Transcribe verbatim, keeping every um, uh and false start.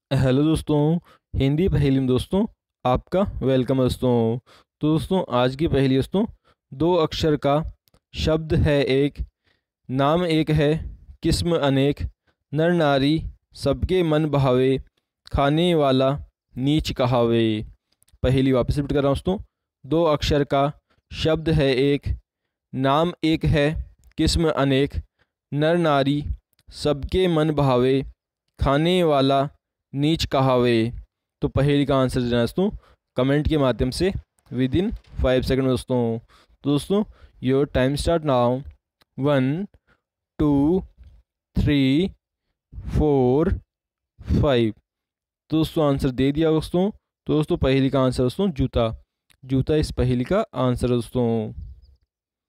Hello दोस्तों। हिंदी पहेली में दोस्तों आपका वेलकम है दोस्तों। तो दोस्तों आज की पहेली दोस्तों, दो अक्षर का शब्द है एक, नाम एक है, किस्म अनेक, नर नारी सबके मन भावे, खाने वाला नीच कहावे। पहेली वापस रिपीट कर रहा हूँ दोस्तों। दो अक्षर का शब्द है एक, नाम एक है, किस्म अनेक, नर नारी सबके मन भावे, खाने वाला नीच कहावे। तो पहेली का आंसर देना दोस्तों कमेंट के माध्यम से विद इन फाइव सेकेंड में दोस्तों। तो दोस्तों your time start now. One, two, three, four, five. तो दोस्तों आंसर दे दिया दोस्तों। तो दोस्तों पहेली का आंसर दोस्तों जूता। जूता इस पहेली का आंसर है दोस्तों।